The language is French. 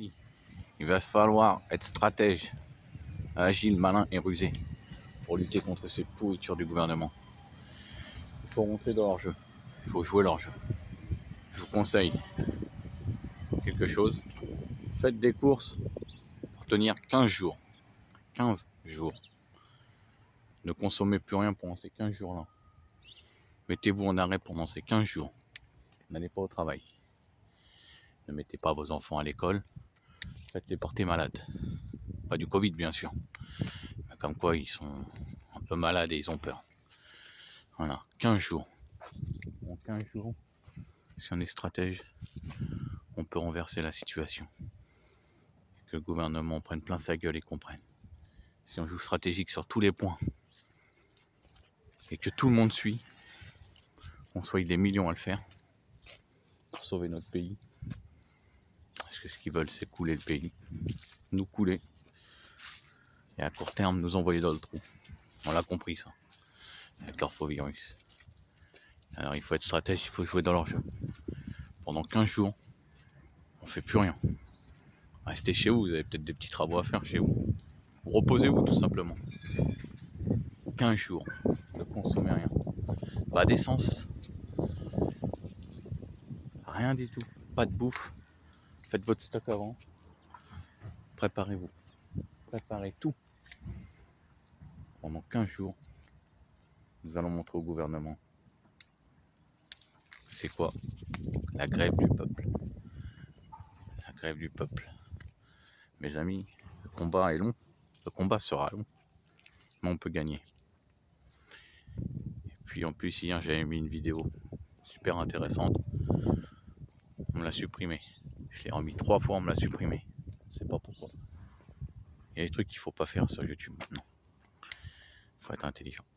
Il va falloir être stratège, agile, malin et rusé pour lutter contre ces pourritures du gouvernement. Il faut rentrer dans leur jeu, il faut jouer leur jeu. Je vous conseille quelque chose, faites des courses pour tenir 15 jours. 15 jours. Ne consommez plus rien pendant ces 15 jours-là. Mettez-vous en arrêt pendant ces 15 jours. N'allez pas au travail. Ne mettez pas vos enfants à l'école. Faites-les porter malades. Pas du Covid, bien sûr. Mais comme quoi, ils sont un peu malades et ils ont peur. Voilà, 15 jours. En 15 jours, si on est stratège, on peut renverser la situation. Que le gouvernement prenne plein sa gueule et comprenne. Si on joue stratégique sur tous les points et que tout le monde suit, on soit des millions à le faire pour sauver notre pays. Parce que ce qu'ils veulent, c'est couler le pays, nous couler et à court terme nous envoyer dans le trou. On l'a compris ça, avec leur faux virus. Alors il faut être stratège, il faut jouer dans leur jeu. Pendant 15 jours, on fait plus rien. Restez chez vous, vous avez peut-être des petits travaux à faire chez vous. Reposez-vous tout simplement. 15 jours, ne consommez rien. Pas d'essence, rien du tout, pas de bouffe. Faites votre stock avant. Préparez-vous. Préparez tout. Pendant 15 jours, nous allons montrer au gouvernement c'est quoi la grève du peuple. La grève du peuple. Mes amis, le combat est long. Le combat sera long. Mais on peut gagner. Et puis en plus, hier, j'avais mis une vidéo super intéressante. On me l'a supprimée. Je l'ai remis 3 fois, on me l'a supprimée. Je ne sais pas pourquoi. Il y a des trucs qu'il ne faut pas faire sur YouTube maintenant. Il faut être intelligent.